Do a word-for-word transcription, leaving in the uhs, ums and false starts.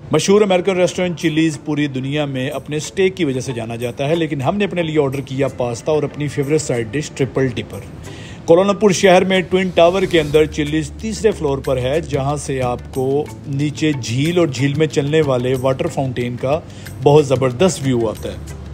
मशहूर American restaurant chillies पूरी दुनिया में अपने स्टेक की वजह से जाना जाता है, लेकिन हमने अपने लिए ऑर्डर किया पास्ता और अपनी favourite side dish triple tipper. Kuala Lumpur शहर में ट्विन टावर के अंदर चिलीज़ तीसरे फ्लोर पर है, जहां से आपको नीचे झील और झील में चलने वाले वाटर फाउंटेन का बहुत ज़बरदस्त व्यू आता है।